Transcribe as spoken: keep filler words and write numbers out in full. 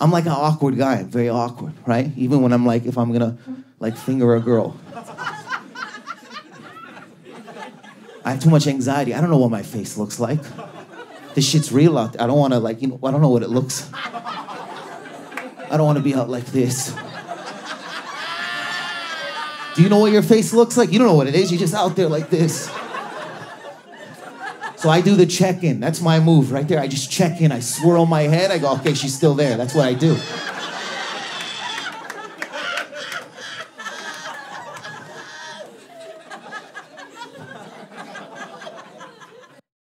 I'm like an awkward guy. I'm very awkward, right? Even when I'm like, if I'm gonna like finger a girl. I have too much anxiety. I don't know what my face looks like. This shit's real out there. I don't wanna like, you know, I don't know what it looks. I don't wanna be out like this. Do you know what your face looks like? You don't know what it is. You're just out there like this. So I do the check-in. That's my move right there. I just check in. I swirl my head. I go, okay, she's still there. That's what I do.